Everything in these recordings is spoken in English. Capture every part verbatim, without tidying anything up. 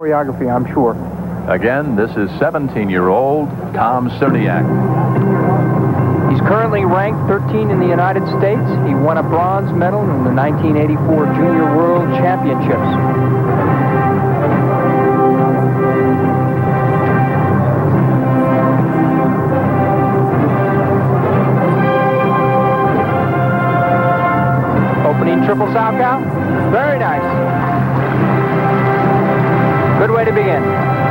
choreography, I'm sure. Again, this is seventeen-year-old Tom Cierniak. He's currently ranked thirteen in the United States. He won a bronze medal in the nineteen eighty-four Junior World Championships. Triple Salchow. Very nice. Good way to begin.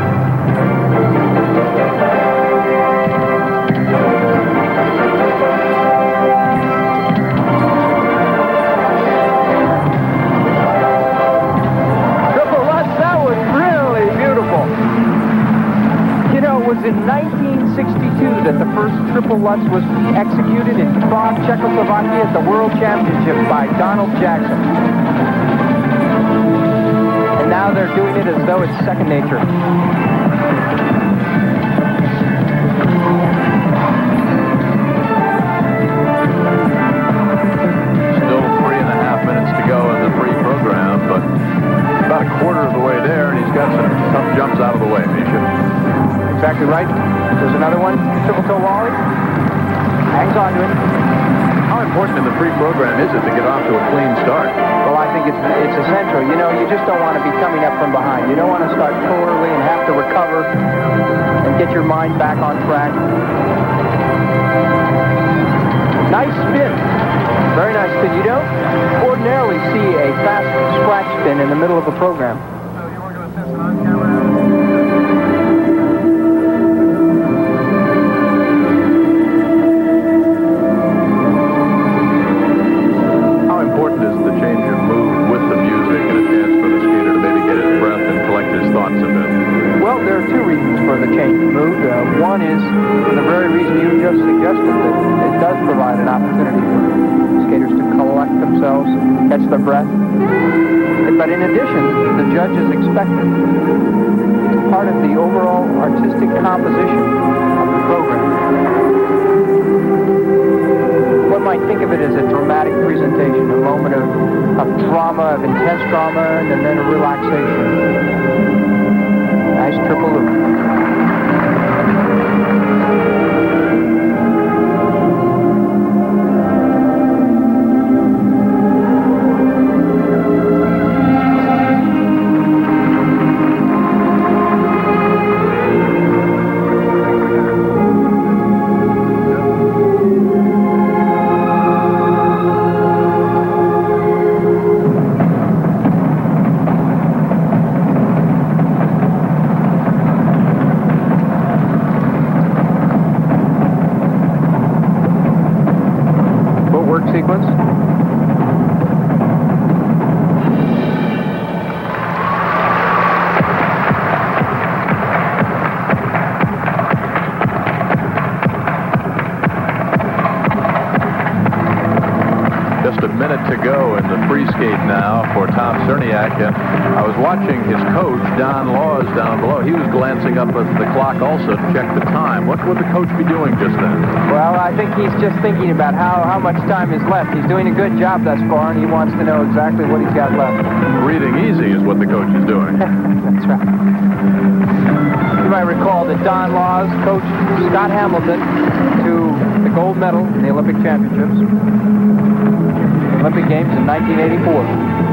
Triple Lutz, that was really beautiful. You know, it was in nineteen sixty-two that the first Triple Lutz was executed in Prague, Czechoslovakia at the World Championships by Donald Jackson. And now they're doing it as though it's second nature. Still three and a half minutes to go in the free program, but about a quarter of the way there, and he's got some tough jumps out of the way, Misha. Exactly right. There's another one. Triple toe Wally. Hangs on to it. How important in the free program is it to get off to a clean start? Well, I think it's it's essential. You know, you just don't want to be coming up from behind. You don't want to start too early and have to recover and get your mind back on track. Nice spin. Very nice spin. You don't ordinarily see a fast scratch spin in the middle of a program. So you want to go test it on camera? One is, for the very reason you just suggested, that it does provide an opportunity for skaters to collect themselves, catch their breath. But in addition, the judge is expected. It's part of the overall artistic composition of the program. One might think of it as a dramatic presentation, a moment of, of drama, of intense drama, and then a relaxation. Nice triple loop. Sequence. Just a minute to go in the free skate now for Tom Cierniak, and I was watching his coach, Don Laws, down below. He was glancing up at the clock also to check the time. What would the coach be doing just then? Well, I think he's just thinking about how, how much time is left. He's doing a good job thus far, and he wants to know exactly what he's got left. Breathing easy is what the coach is doing. That's right. You might recall that Don Laws coached Scott Hamilton to the gold medal in the Olympic Championships, Olympic Games in nineteen eighty-four.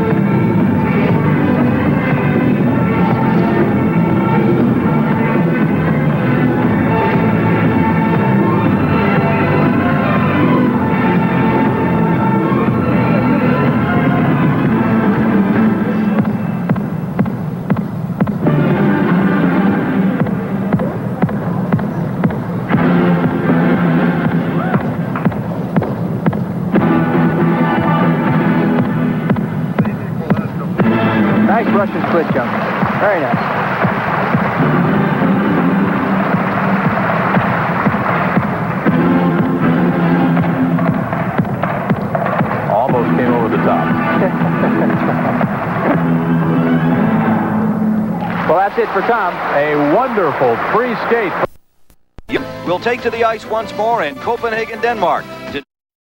Nice Russian split jump. Very nice. Almost came over the top. Well, that's it for Tom. A wonderful free skate. We'll take to the ice once more in Copenhagen, Denmark.